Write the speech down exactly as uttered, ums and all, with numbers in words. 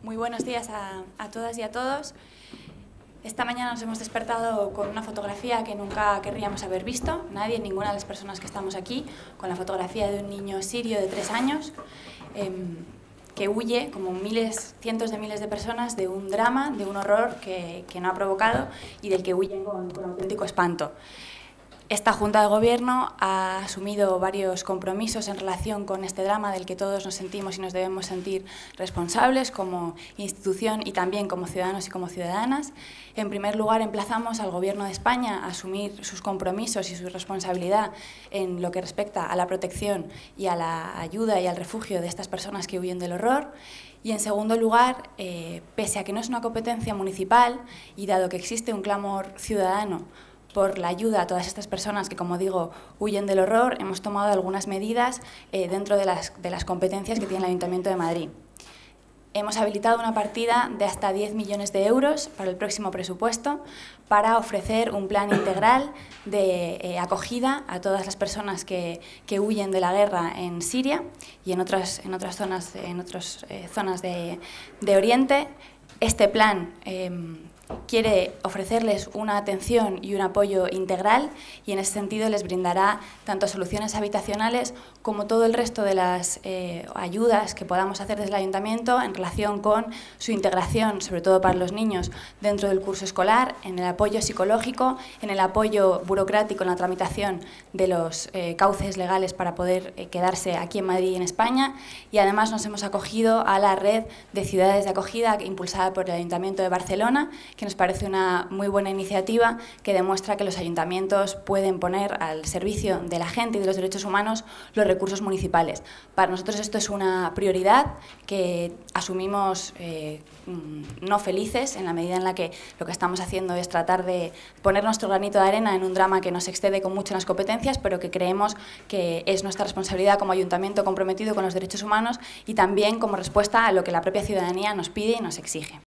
Muy buenos días a, a todas y a todos. Esta mañana nos hemos despertado con una fotografía que nunca querríamos haber visto, nadie, ninguna de las personas que estamos aquí, con la fotografía de un niño sirio de tres años eh, que huye, como miles, cientos de miles de personas, de un drama, de un horror que, que no ha provocado y del que huyen con, con auténtico espanto. Esta Junta de Gobierno ha asumido varios compromisos en relación con este drama del que todos nos sentimos y nos debemos sentir responsables como institución y también como ciudadanos y como ciudadanas. En primer lugar, emplazamos al Gobierno de España a asumir sus compromisos y su responsabilidad en lo que respecta a la protección y a la ayuda y al refugio de estas personas que huyen del horror. Y en segundo lugar, eh, pese a que no es una competencia municipal y dado que existe un clamor ciudadano por la ayuda a todas estas personas que, como digo, huyen del horror, hemos tomado algunas medidas eh, dentro de las, de las competencias que tiene el Ayuntamiento de Madrid. Hemos habilitado una partida de hasta diez millones de euros para el próximo presupuesto para ofrecer un plan integral de eh, acogida a todas las personas que, que huyen de la guerra en Siria y en otras, en otras zonas, en otras, eh, zonas de, de Oriente. Este plan eh, quiere ofrecerles una atención y un apoyo integral y en ese sentido les brindará tanto soluciones habitacionales como todo el resto de las eh, ayudas que podamos hacer desde el Ayuntamiento en relación con su integración, sobre todo para los niños, dentro del curso escolar, en el apoyo psicológico, en el apoyo burocrático en la tramitación de los eh, cauces legales para poder eh, quedarse aquí en Madrid y en España, y además nos hemos acogido a la red de ciudades de acogida impulsada por el Ayuntamiento de Barcelona, que nos parece una muy buena iniciativa que demuestra que los ayuntamientos pueden poner al servicio de la gente y de los derechos humanos los recursos municipales. Para nosotros esto es una prioridad que asumimos eh, no felices en la medida en la que lo que estamos haciendo es tratar de poner nuestro granito de arena en un drama que nos excede con mucho en las competencias, pero que creemos que es nuestra responsabilidad como ayuntamiento comprometido con los derechos humanos y también como respuesta a lo que la propia ciudadanía nos pide y nos exige.